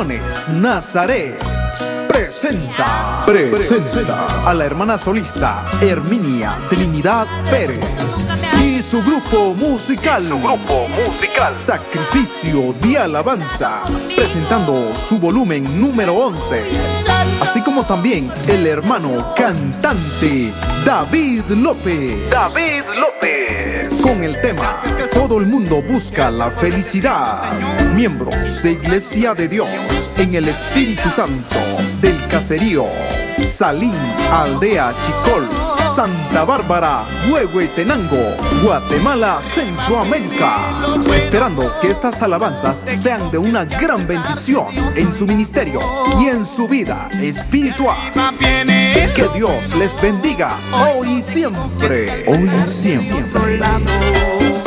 Producciones Nazaret presenta a la hermana solista Herminia Trinidad Pérez y su grupo musical Sacrificio de Alabanza, presentando su volumen número 11, así como también el hermano cantante David López con el tema Todo el mundo busca la felicidad. Miembros de Iglesia de Dios en el Espíritu Santo del Caserío Salín, Aldea Chicol, Santa Bárbara, Huehuetenango, Guatemala, Centroamérica. Esperando que estas alabanzas sean de una gran bendición en su ministerio y en su vida espiritual. Que Dios les bendiga hoy y siempre.